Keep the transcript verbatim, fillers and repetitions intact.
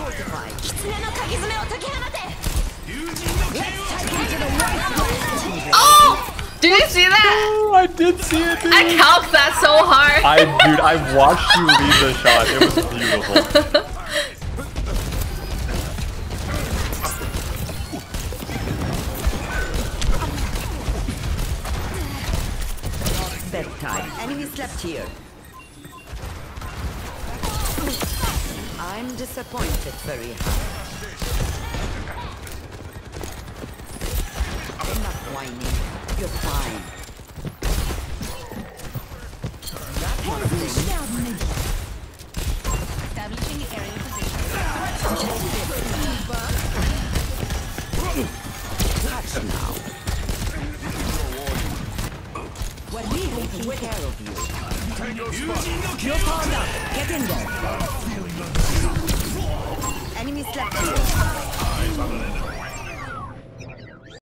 Oh! Did you see that? Oh, I did see it, dude. I calced that so hard. I, dude, I watched you lead the shot. It was beautiful. Bedtime. Enemies left here. I'm disappointed, very hard. Enough whining. You're fine. Establishing area position. Touch now. We're taking care of you. You're powered up. Get in there. Enemies left here.